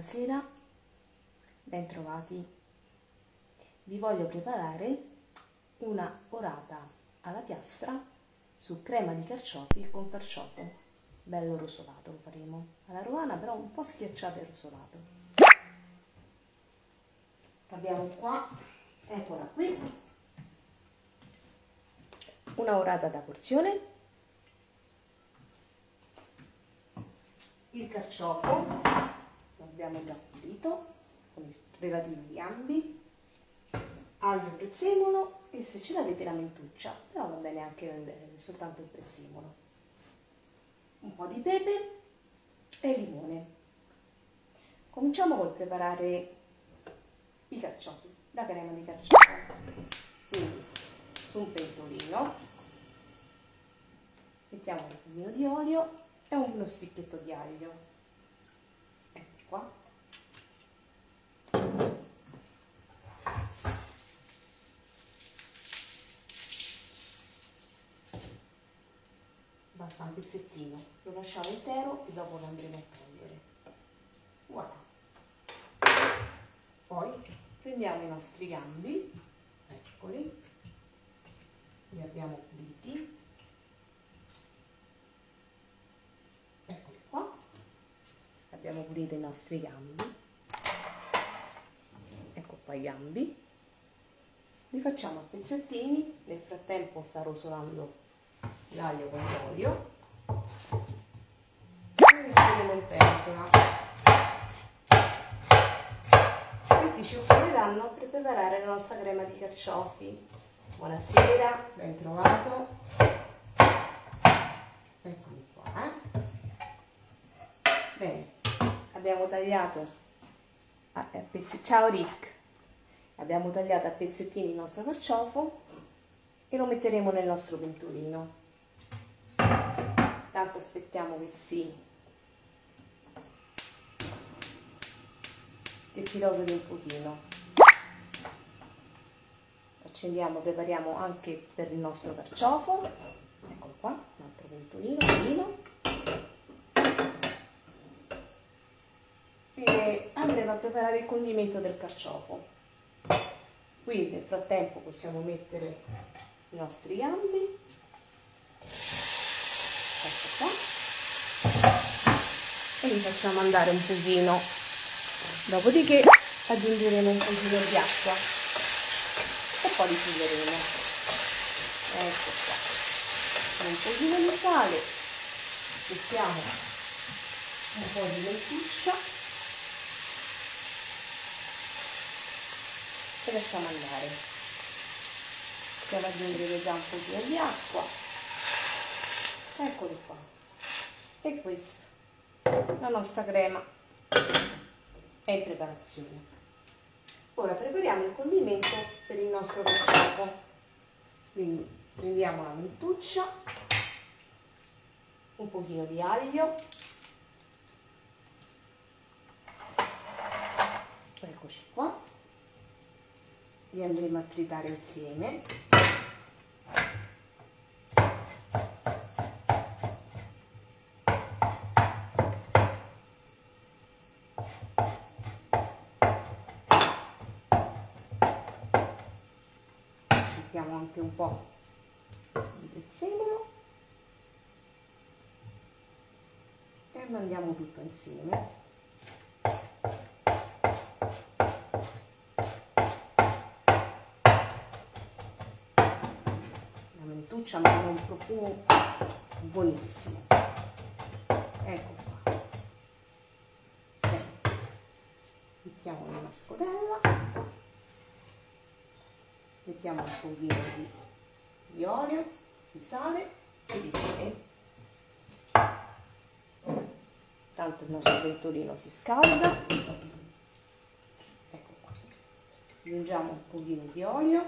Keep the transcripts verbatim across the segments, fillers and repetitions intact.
Buonasera, bentrovati. Vi voglio preparare una orata alla piastra su crema di carciofi con carciofo, bello rosolato lo faremo, alla romana però un po' schiacciato e rosolato. Abbiamo qua, eccola qui, una orata da porzione, il carciofo l'abbiamo già pulito con i relativi gambi, aglio, prezzemolo e se ce l'avete la mentuccia, però va bene anche soltanto il prezzemolo, un po' di pepe e limone. Cominciamo col preparare i carciofi, la crema di carciofo. Quindi su un pentolino mettiamo un pochino di olio e uno spicchietto di aglio. Ecco qua. Basta un pezzettino, lo lasciamo intero e dopo lo andremo a togliere. Voilà. Poi prendiamo i nostri gambi, eccoli, li abbiamo puliti, eccoli qua, abbiamo pulito i nostri gambi, ecco qua i gambi, li facciamo a pezzettini, nel frattempo sta rosolando l'aglio con l'olio e li metteremo in pentola. Questi ci offriranno per preparare la nostra crema di carciofi. Buonasera, ben trovato. Eccomi qua. Eh? Bene, abbiamo tagliato a pezzettini. Ciao Rick! Abbiamo tagliato a pezzettini il nostro carciofo e lo metteremo nel nostro pentolino. Tanto aspettiamo che si che si rosoli un pochino. Accendiamo, prepariamo anche per il nostro carciofo. Eccolo qua, un altro pentolino pulino. E andremo a preparare il condimento del carciofo. Qui nel frattempo possiamo mettere i nostri gambi. Ecco qua. E li facciamo andare un pochino. Dopodiché aggiungeremo un pochino di acqua e poi li chiuderemo. Ecco qua. Con un pochino di sale, mettiamo un po' di mentuccia e lasciamo andare. Possiamo aggiungere già un pochino di acqua. Eccoli qua. E questa, la nostra crema è in preparazione. Ora prepariamo il condimento per il nostro carciofo. Quindi prendiamo la mentuccia, un pochino di aglio, eccoci qua, li andremo a tritare insieme. Mettiamo anche un po' di prezzemolo e mandiamo tutto insieme. La mentuccia manda un profumo buonissimo. Ecco qua. Bene. Mettiamo in una scodella. Mettiamo un pochino di, di olio, di sale e di pepe. Tanto il nostro pentolino si scalda. Ecco qua. Aggiungiamo un pochino di olio.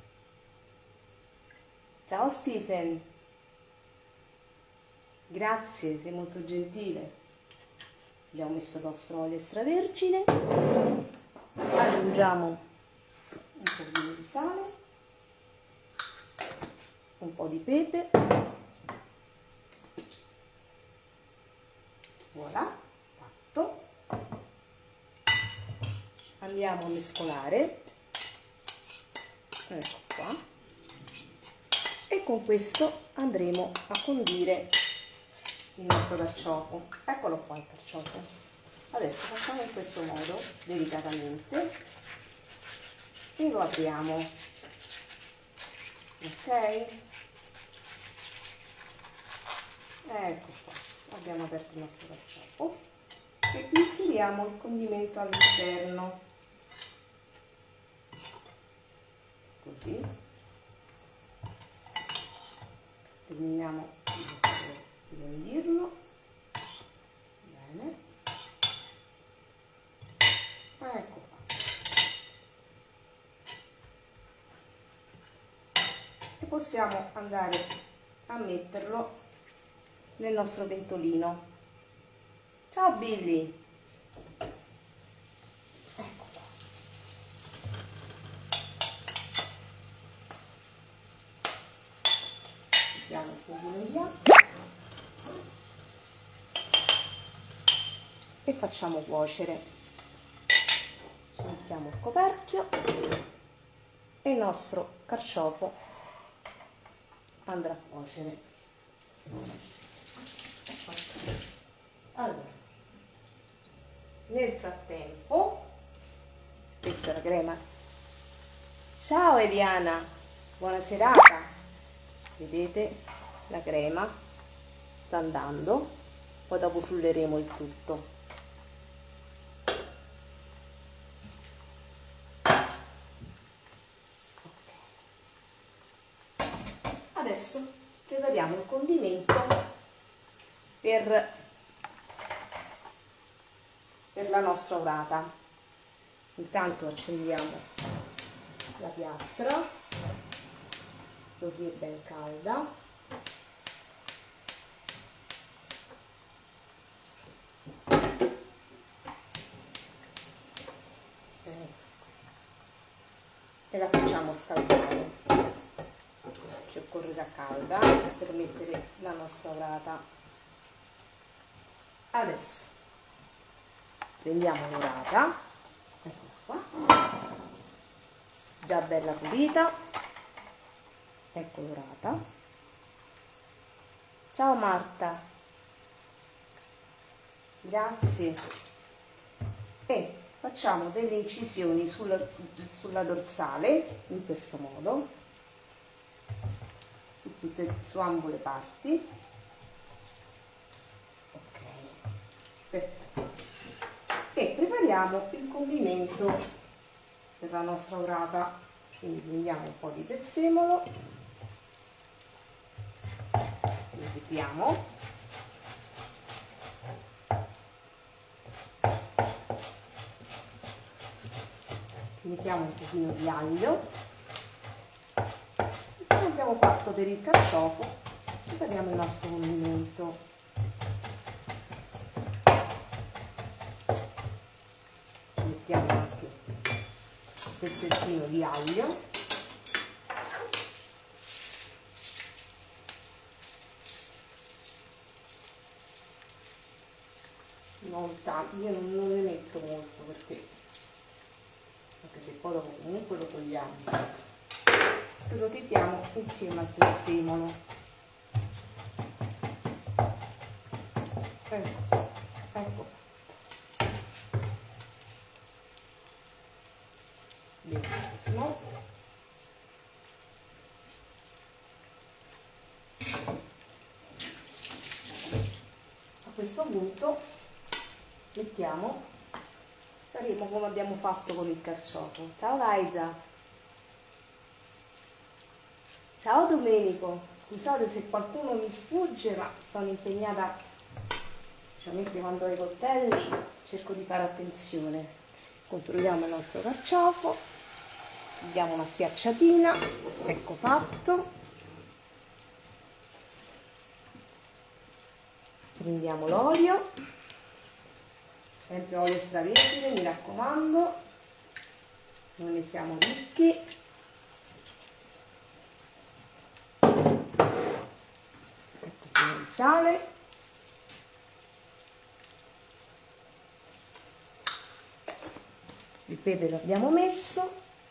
Ciao Stephen! Grazie, sei molto gentile. Abbiamo messo il nostro olio extravergine. Aggiungiamo un pochino di sale, un po' di pepe, voilà, fatto. andiamo a mescolare, ecco qua, e con questo andremo a condire il nostro carciofo. Eccolo qua il carciofo. Adesso facciamo in questo modo, delicatamente, e lo apriamo, ok? Ecco qua, abbiamo aperto il nostro carciofo e inseriamo il condimento all'interno, così. Terminiamo di condirlo, bene, ecco qua. E possiamo andare a metterlo nel nostro pentolino. Ciao Billy! Ecco qua. Mettiamo il pochino di acqua e facciamo cuocere. Mettiamo il coperchio e il nostro carciofo andrà a cuocere. Allora, nel frattempo, questa è la crema. Ciao Eliana, buona serata. Vedete, la crema sta andando, poi dopo frulleremo il tutto. Okay. Adesso prepariamo il condimento per per la nostra orata. Intanto accendiamo la piastra, così è ben calda. E la facciamo scaldare, ci occorrerà calda per mettere la nostra orata. Adesso prendiamo l'orata, eccola qua, già bella pulita, ecco l'orata. Ciao Marta, grazie. E facciamo delle incisioni sulla, sulla dorsale, in questo modo, su, tutte, su ambo le parti. Ok, perfetto. E prepariamo il condimento per la nostra orata. Quindi prendiamo un po' di prezzemolo, lo mettiamo, mettiamo un pochino di aglio, e come abbiamo fatto per il carciofo prepariamo il nostro condimento. Mettiamo anche un pezzettino di aglio, non tanto, io non, non ne metto molto perché anche se poi dopo comunque lo togliamo, lo mettiamo insieme al prezzemolo. Ecco, ecco. Benissimo. A questo punto mettiamo, faremo come abbiamo fatto con il carciofo. Ciao Liza. Ciao Domenico. Scusate se qualcuno mi sfugge, ma sono impegnata, specialmente quando ho i coltelli cerco di fare attenzione. Controlliamo il nostro carciofo, diamo una schiacciatina, ecco fatto. Prendiamo l'olio, sempre olio extravergine, mi raccomando, non ne siamo ricchi. Ecco pieno di sale. il pepe l'abbiamo messo,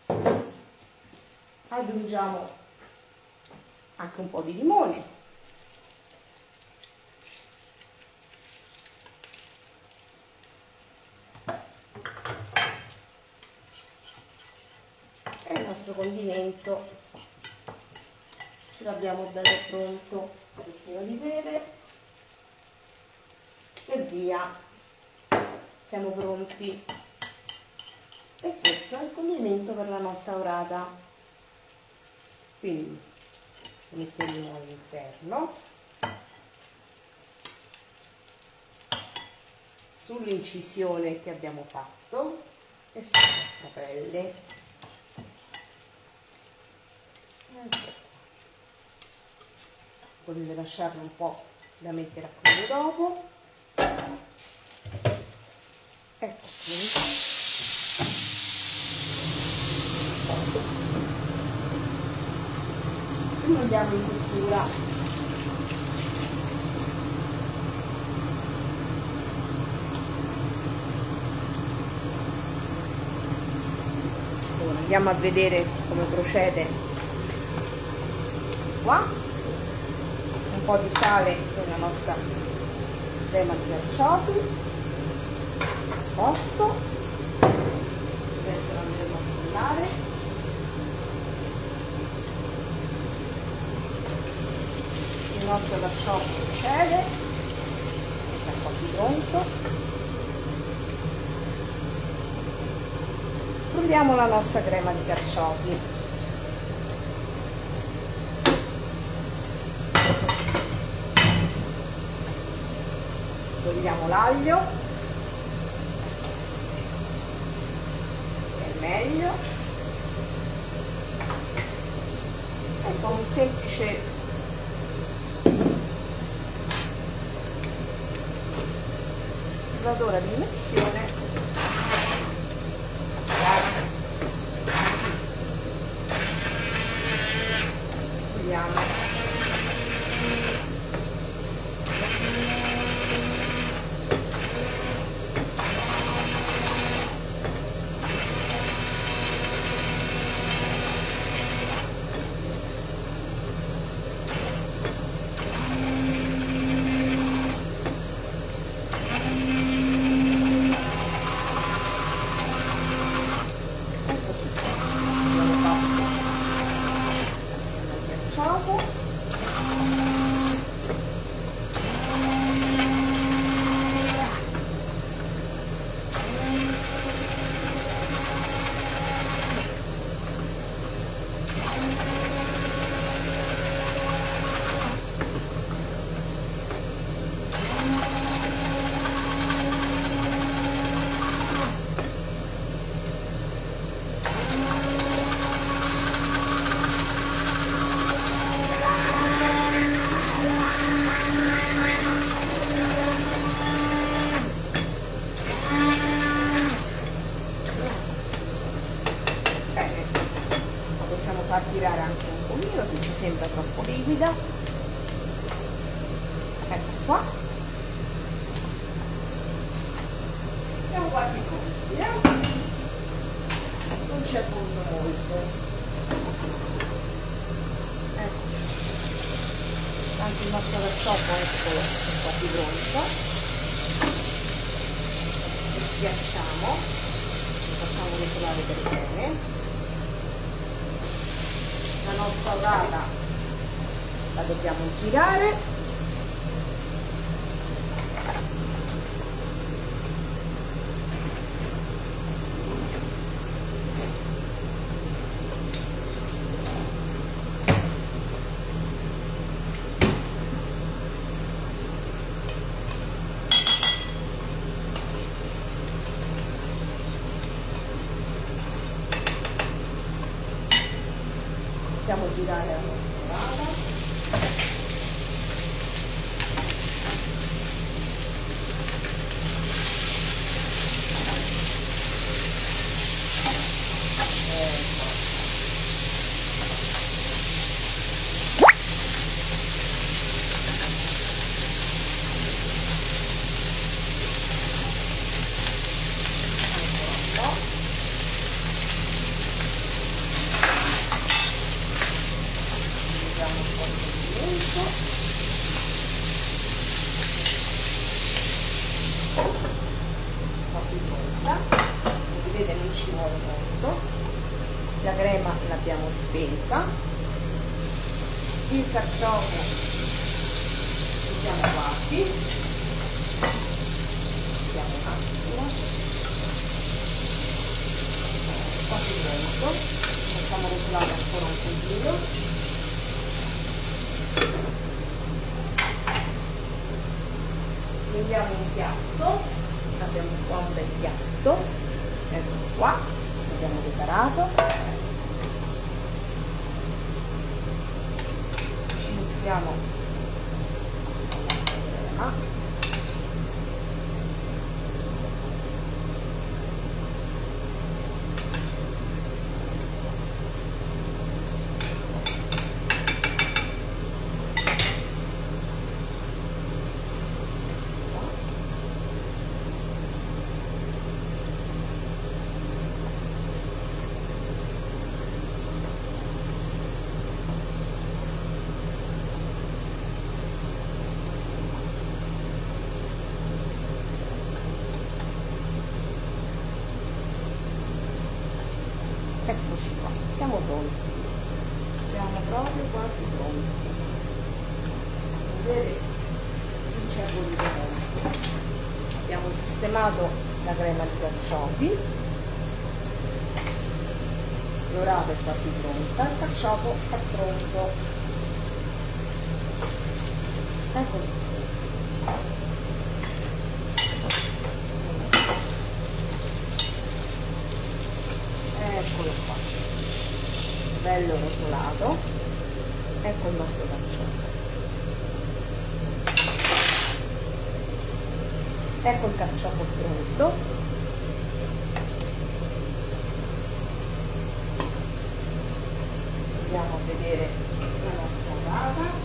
aggiungiamo anche un po' di limone, e il nostro condimento ce l'abbiamo bello pronto, un pochino di pepe e via, siamo pronti. E questo è il condimento per la nostra orata. Quindi lo metteremo all'interno, sull'incisione che abbiamo fatto e sulla nostra pelle. Potete lasciarlo un po' da mettere a crudo dopo. Ecco qui. Andiamo in cottura. Ora andiamo a vedere come procede. Qua un po' di sale per la nostra crema di carciofi a posto. Adesso la andremo a frullare. Il nostro carciofo procede, è quasi pronto. Frulliamo la nostra crema di carciofi. Togliamo l'aglio, che è meglio, e con un semplice d'ora di immersione togliamo. Far tirare anche un pochino se ci sembra troppo liquida. Ecco qua, siamo quasi pronti, eh? Non ci aggiungo molto, ecco. Anche il nostro carciofo, eccolo, è quasi pronto. Lo schiacciamo, lo facciamo mescolare per bene. La nostra orata la dobbiamo girare, possiamo girare la nostra orata. quasi pronta, come vedete non ci vuole molto, la crema l'abbiamo spenta, il carciofo ci siamo quasi, vediamo un attimo, quasi pronto, facciamo rosolare ancora un pochino. Prendiamo un piatto, abbiamo qua un bel piatto, eccolo qua, l'abbiamo preparato, ci mettiamo la crema, eccoci qua, siamo pronti, siamo proprio quasi pronti, vedete non c'è voluto molto, abbiamo sistemato la crema di carciofi, l'orata è quasi pronta, il carciofo è pronto, ecco. Eccolo qua, bello rotolato, ecco il nostro carciofo, ecco il carciofo pronto, andiamo a vedere la nostra orata.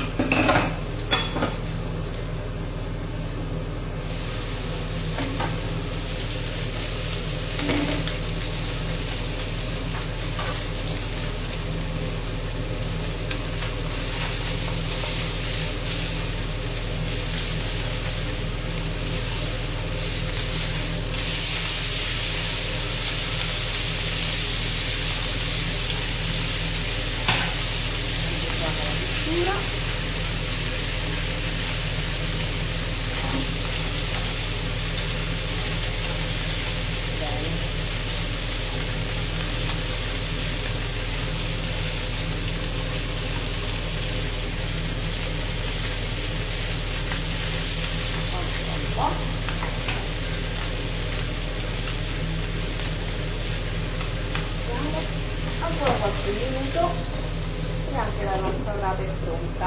Ancora qualche minuto e anche la nostra orata è pronta,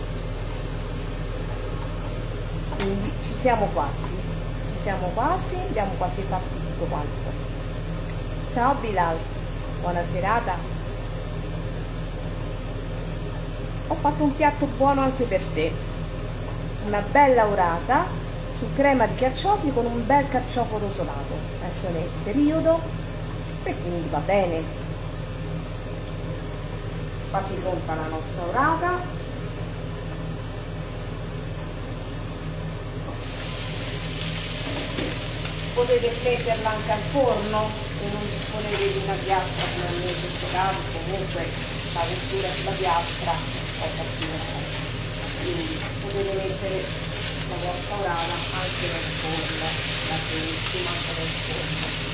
quindi ci siamo quasi, ci siamo quasi, abbiamo quasi fatto tutto quanto. Ciao Bilal, buona serata. Ho fatto un piatto buono anche per te, una bella orata su crema di carciofi con un bel carciofo rosolato, adesso è il periodo e quindi va bene. Quasi pronta la nostra orata, potete metterla anche al forno se non disponete di una piastra come a me in questo caso, comunque la cottura sulla piastra è cattiva, quindi potete mettere la vostra orata anche nel forno, la benissima anche nel forno.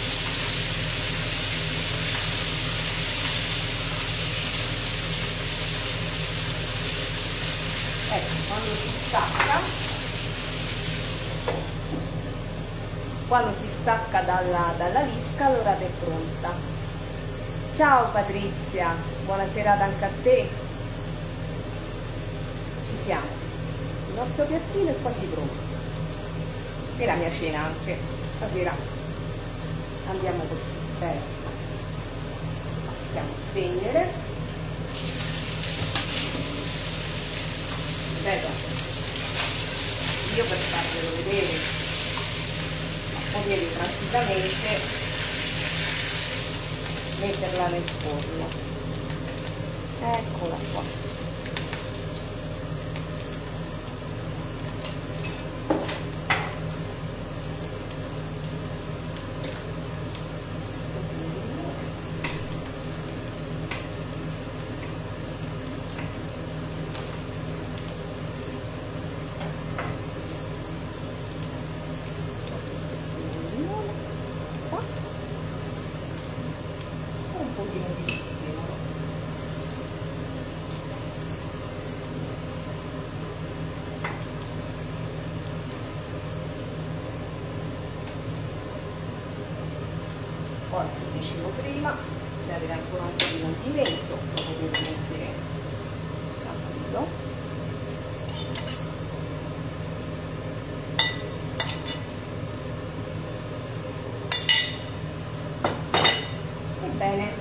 Ecco, quando si stacca, quando si stacca dalla, dalla lisca, l'orata è pronta. Ciao Patrizia, buona serata anche a te. Ci siamo, il nostro piattino è quasi pronto e la mia cena anche, stasera andiamo così, bene, possiamo spegnere. Vedo, io per farvelo vedere potete tranquillamente metterla nel forno, eccola qua. pochino di prezzemolo. Poi, come dicevo prima, se avete ancora un po' di condimento lo potete mettere tranquillo. Bene,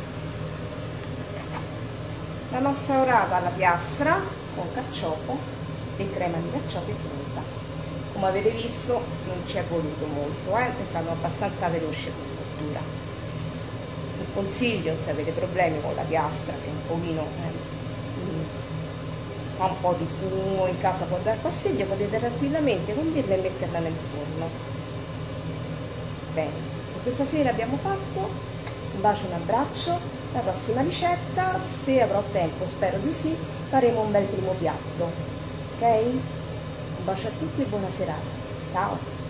la nostra orata alla piastra con carciofo e crema di carciofo è pronta. Come avete visto non ci è voluto molto, eh? È stato abbastanza veloce come cottura. Un consiglio, se avete problemi con la piastra che un pochino eh, fa un po' di fumo in casa, può dar fastidio, potete tranquillamente condirla e metterla nel forno. Bene, questa sera abbiamo fatto. Un bacio, un abbraccio, la prossima ricetta, se avrò tempo, spero di sì, faremo un bel primo piatto, ok? Un bacio a tutti e buona serata, ciao!